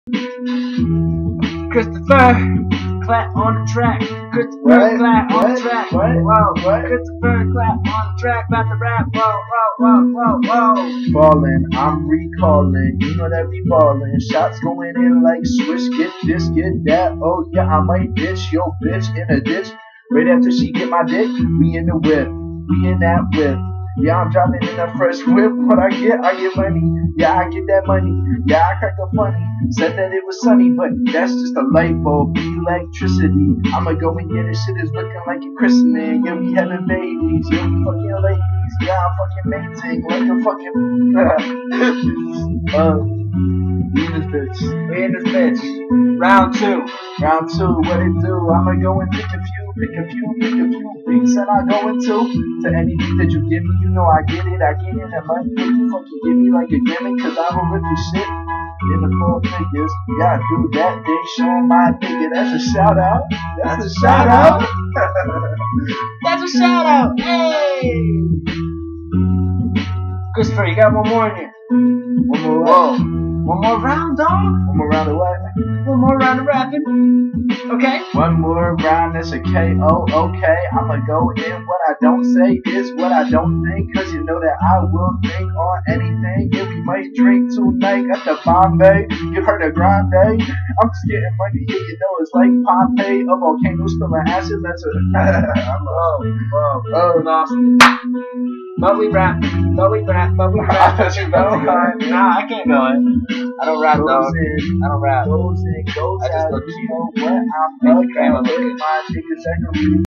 Christopher Clap on the track. Christopher Clap on the track. Whoa. Christopher Clap on the track. About to rap. Whoa. Falling, I'm recalling. You know that we ballin'. Shots going in like swish. Get this, get that. Oh yeah, I might ditch your bitch in a ditch. Right after she get my dick, we in the whip. We in that whip. Yeah, I'm driving in a fresh whip. What I get money. Yeah, I get that money. Yeah, I crack up funny. Said that it was sunny, but that's just a light bulb. Electricity. I'ma go and get it. Shit is looking like a christening. Yeah, we having babies. Yeah, we fucking ladies. Yeah, I'm fucking mating like a fucking We in this bitch. Round two, what it do? I'ma go and pick a few beats and I go into any beat that you give me, you know I get it, and money you fucking give me like a gimmick, cause I will rip this shit in the 4 figures. Yeah, I do that, they show my nigga, that's a shout out. That's a shout out. That's a shout out. Hey! Christopher, you got one more in here. One more One more round, dog. One more round of what? One more round of rapping. Okay. One more round, that's a KO, okay. I'ma go in. What I don't say is what I don't think, cause you know that I will think on anything. Yeah, we might drink tonight at the Bombay. Give her the grande. I'm just getting money, yeah, you know it's like Pompeii. A volcano spilling acid, that's a Whoa, lost it. Bubbly rap. I thought you know. Nah, I can't go in. I don't rap, dog. I don't rap. Goes in, goes I just out, look you cute. know what? I'm Make the crema look my niggas